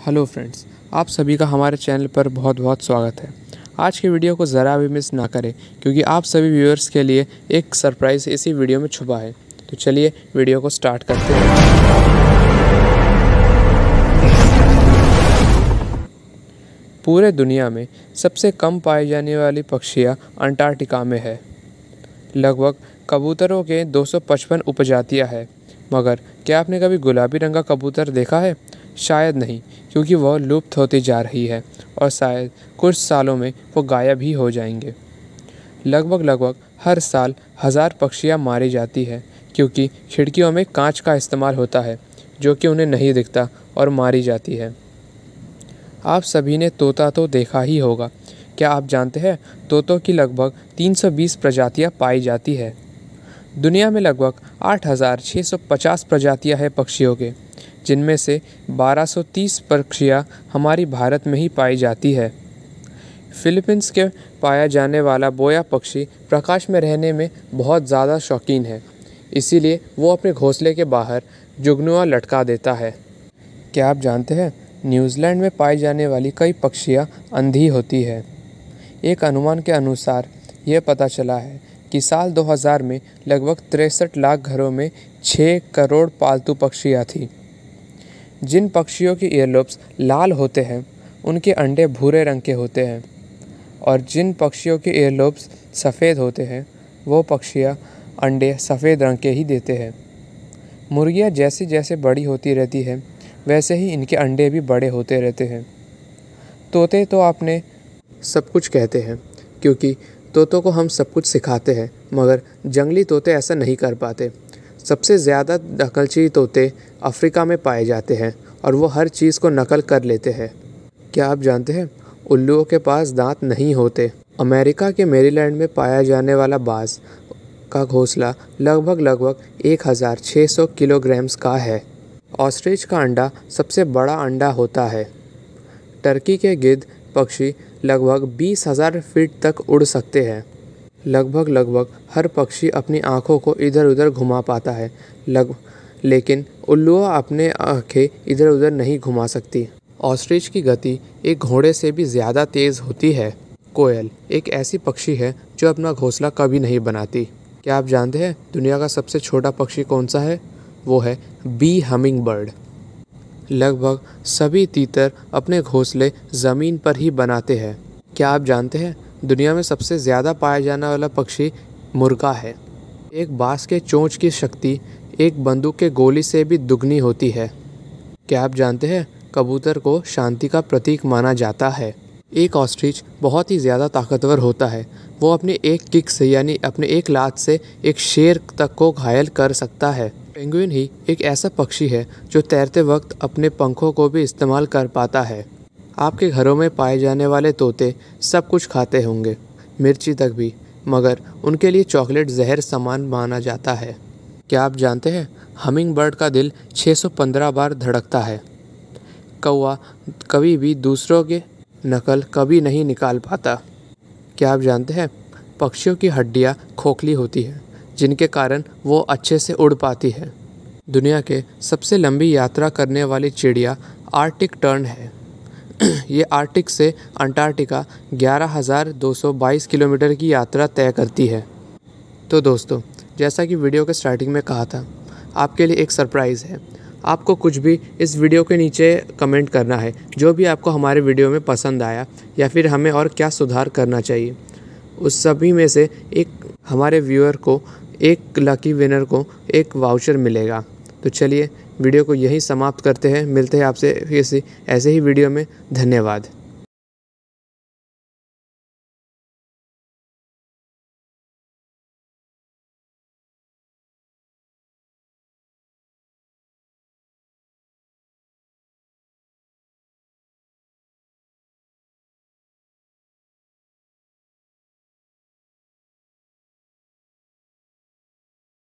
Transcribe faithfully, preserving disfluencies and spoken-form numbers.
Hello friends, आप सभी का हमारे चैनल पर बहुत बहुत स्वागत है। आज की वीडियो को ज़रा भी मिस ना करें क्योंकि आप सभी व्यूअर्स के लिए एक सरप्राइज़ इसी वीडियो में छुपा है। तो चलिए वीडियो को स्टार्ट करते हैं। पूरे दुनिया में सबसे कम पाई जाने वाली पक्षियाँ अंटार्कटिका में है। लगभग कबूतरों के दो सौ पचपन उपजातियाँ हैं, मगर क्या आपने कभी गुलाबी रंग का कबूतर देखा है? शायद नहीं, क्योंकि वह लुप्त होती जा रही है और शायद कुछ सालों में वो गायब ही हो जाएंगे। लगभग लगभग हर साल हज़ार पक्षियाँ मारी जाती है क्योंकि खिड़कियों में कांच का इस्तेमाल होता है जो कि उन्हें नहीं दिखता और मारी जाती है। आप सभी ने तोता तो देखा ही होगा। क्या आप जानते हैं तोतों की लगभग तीन सौ बीस प्रजातियाँ पाई जाती है। दुनिया में लगभग आठ हज़ार छः सौ पचास प्रजातियाँ हैं पक्षियों के, जिनमें से बारह सौ तीस पक्षियाँ हमारी भारत में ही पाई जाती है। फिलीपींस के पाया जाने वाला बोया पक्षी प्रकाश में रहने में बहुत ज़्यादा शौकीन है, इसीलिए वो अपने घोंसले के बाहर जुगनुआ लटका देता है। क्या आप जानते हैं न्यूजीलैंड में पाई जाने वाली कई पक्षियाँ अंधी होती है। एक अनुमान के अनुसार यह पता चला है कि साल दो हज़ार में लगभग तिरसठ लाख घरों में छः करोड़ पालतू पक्षियाँ थीं। जिन पक्षियों की ईयरलोब्स लाल होते हैं उनके अंडे भूरे रंग के होते हैं, और जिन पक्षियों के ईयरलोब्स सफ़ेद होते हैं वो पक्षियाँ अंडे सफ़ेद रंग के ही देते हैं। मुर्गियाँ जैसे जैसे बड़ी होती रहती हैं वैसे ही इनके अंडे भी बड़े होते रहते हैं। तोते तो आपने सब कुछ कहते हैं क्योंकि तोतों को हम सब कुछ सिखाते हैं, मगर जंगली तोते ऐसा नहीं कर पाते। सबसे ज़्यादा नकलची तोते अफ्रीका में पाए जाते हैं और वो हर चीज़ को नकल कर लेते हैं। क्या आप जानते हैं उल्लुओं के पास दांत नहीं होते। अमेरिका के मैरीलैंड में पाया जाने वाला बाज का घोंसला लगभग लगभग एक हज़ार छः सौ किलोग्राम्स का है। ऑस्ट्रिच का अंडा सबसे बड़ा अंडा होता है। टर्की के गिद्ध पक्षी लगभग बीस हज़ार फीट तक उड़ सकते हैं। लगभग लगभग हर पक्षी अपनी आँखों को इधर उधर घुमा पाता है, लग लेकिन उल्लुआ अपने आँखें इधर उधर नहीं घुमा सकती। ऑस्ट्रिच की गति एक घोड़े से भी ज़्यादा तेज़ होती है। कोयल एक ऐसी पक्षी है जो अपना घोंसला कभी नहीं बनाती। क्या आप जानते हैं दुनिया का सबसे छोटा पक्षी कौन सा है? वो है बी हमिंग बर्ड। लगभग सभी तीतर अपने घोंसले ज़मीन पर ही बनाते हैं। क्या आप जानते हैं दुनिया में सबसे ज़्यादा पाया जाने वाला पक्षी मुर्गा है। एक बाँस के चोंच की शक्ति एक बंदूक के गोली से भी दुगनी होती है। क्या आप जानते हैं कबूतर को शांति का प्रतीक माना जाता है। एक ऑस्ट्रिच बहुत ही ज़्यादा ताकतवर होता है। वो अपने एक किक से यानी अपने एक लात से एक शेर तक को घायल कर सकता है। पेंगुइन ही एक ऐसा पक्षी है जो तैरते वक्त अपने पंखों को भी इस्तेमाल कर पाता है। आपके घरों में पाए जाने वाले तोते सब कुछ खाते होंगे, मिर्ची तक भी, मगर उनके लिए चॉकलेट जहर समान माना जाता है। क्या आप जानते हैं हमिंग बर्ड का दिल छः सौ पंद्रह बार धड़कता है। कौवा कभी भी दूसरों के नकल कभी नहीं निकाल पाता। क्या आप जानते हैं पक्षियों की हड्डियाँ खोखली होती हैं, जिनके कारण वो अच्छे से उड़ पाती है। दुनिया के सबसे लंबी यात्रा करने वाली चिड़िया आर्कटिक टर्न है। ये आर्कटिक से अंटार्कटिका ग्यारह हज़ार दो सौ बाईस किलोमीटर की यात्रा तय करती है। तो दोस्तों, जैसा कि वीडियो के स्टार्टिंग में कहा था, आपके लिए एक सरप्राइज़ है। आपको कुछ भी इस वीडियो के नीचे कमेंट करना है, जो भी आपको हमारे वीडियो में पसंद आया या फिर हमें और क्या सुधार करना चाहिए। उस सभी में से एक हमारे व्यूअर को, एक लकी विनर को एक वाउचर मिलेगा। तो चलिए वीडियो को यहीं समाप्त करते हैं। मिलते हैं आपसे किसी ऐसे ही वीडियो में। धन्यवाद।